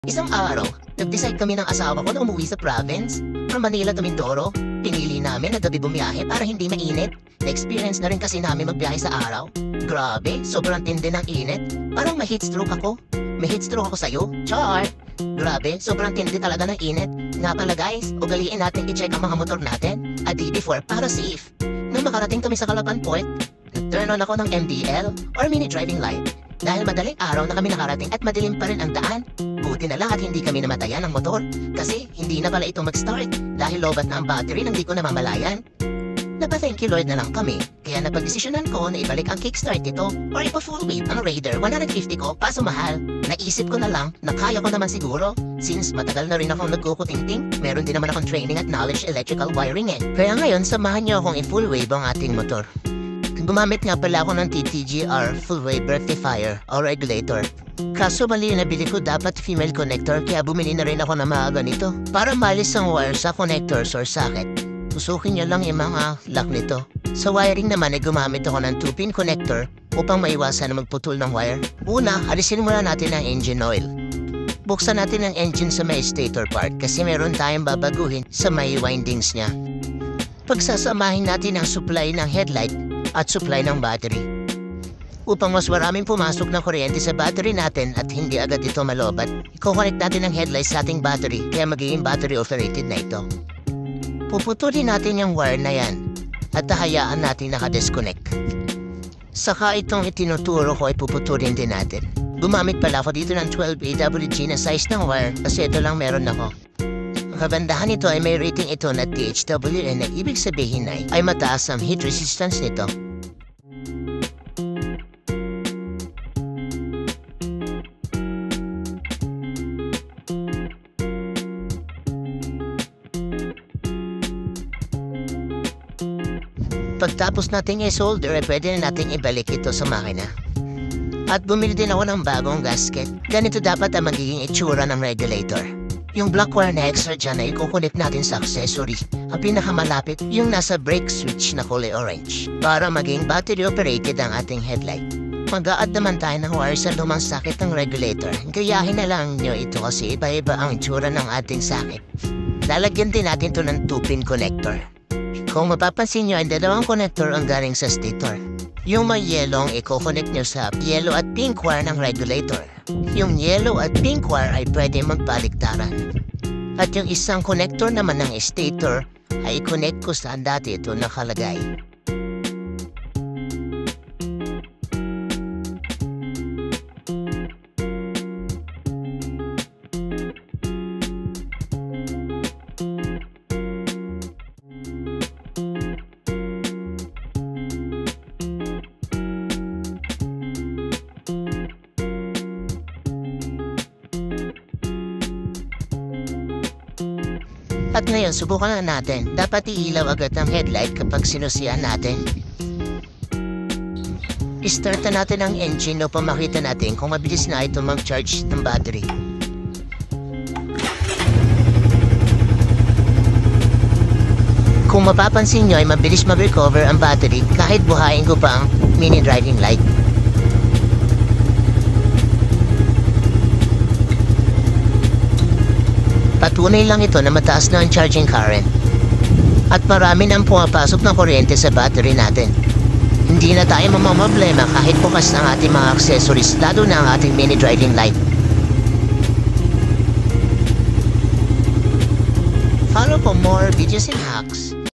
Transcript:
Isang araw, nag-decide kami ng asawa ko na umuwi sa province. From Manila to Mindoro, pinili namin na gabi bumiyahe para hindi mainit. Na-experience na rin kasi namin magbiyahe sa araw. Grabe, sobrang tindi ng init. Parang may heat stroke ako. May heat stroke ako sa'yo, Char. Grabe, sobrang tindi talaga ng init. Nga pala guys, ugaliin natin i-check ang mga motor natin a day before para safe. Nang makarating kami sa Calapan Port, nag-turn on ako ng MDL or mini driving light. Dahil madaling araw na kami nakarating at madilim pa rin ang daan. Buti na lang at hindi kami namatayan ng motor kasi hindi na pala ito mag-start dahil lobat na ang battery nang di ko namamalayan. Napa-thank you Lord na lang kami kaya napag-desisyonan ko na ibalik ang kickstart nito or ipa-full wave ang Raider 150 ko paso mahal. Naisip ko na lang na kaya ko naman siguro since matagal na rin akong nagkukutingting, meron din naman akong training at knowledge electrical wiring Kaya ngayon samahan niyo akong i-full wave ang ating motor. Gumamit nga pala ako ng TTGR full wave rectifier o regulator. Kaso mali yung nabili ko dapat female connector kaya bumili na rin ako ng mga ganito. Para malis ang wire sa connectors or socket, tusukin nyo lang yung mga lock nito. Sa wiring naman ay gumamit ako ng 2-pin connector upang maiwasan na magputol ng wire. Una, alisin muna natin ang engine oil. Buksan natin ang engine sa may stator part kasi meron tayong babaguhin sa may windings niya. Pagsasamahin natin ang supply ng headlight at supply ng battery. Upang mas maraming pumasok na kuryente sa battery natin at hindi agad ito malobat, i-connect natin ang headlight sa ating battery kaya magiging battery operated na ito. Puputulin natin yung wire na yan at hayaan natin naka-disconnect. Saka itong itinuturo ko ay puputulin din natin. Gumamit pala ako dito ng 12 AWG na size ng wire kasi ito lang meron ako. Ang kagandahan nito ay may rating ito na THWN na ibig sabihin ay mataas ang heat resistance nito. Pagtapos natin i-solder, pwede na natin ibalik ito sa makina. At bumili din ako ng bagong gasket. Ganito dapat ang magiging itsura ng regulator. Yung black wire na extra dyan ay ikukunik natin sa accessory. Ang pinakamalapit, yung nasa brake switch na kulay orange. Para maging battery operated ang ating headlight. Mag-a-add naman tayo ng wire sa lumang socket ng regulator. Gayahin na lang nyo ito kasi iba-iba ang itsura ng ating socket. Lalagyan din natin to ng 2-pin connector. Kung mapapansin nyo, ang dalawang connector ang galing sa stator. Yung may yellow ang i-connect nyo sa yellow at pink wire ng regulator. Yung yellow at pink wire ay pwede magbaliktaran. At yung isang connector naman ng stator ay i-connect ko saan dati ito nakalagay. At ngayon, subukan na natin. Dapat iilaw agad ang headlight kapag sinusiyan natin. I-start na natin ang engine upang makita natin kung mabilis na ito mag-charge ng battery. Kung mapapansin nyo ay mabilis mag-recover ang battery kahit buhayin ko pa ang mini driving light. Patunay lang ito na mataas na ang charging current. At marami nang pumapasok ng kuryente sa battery natin. Hindi na tayo mamamblema kahit bukas ng ating mga accessories, lalo na ang ating mini driving light. Follow for more videos and hacks.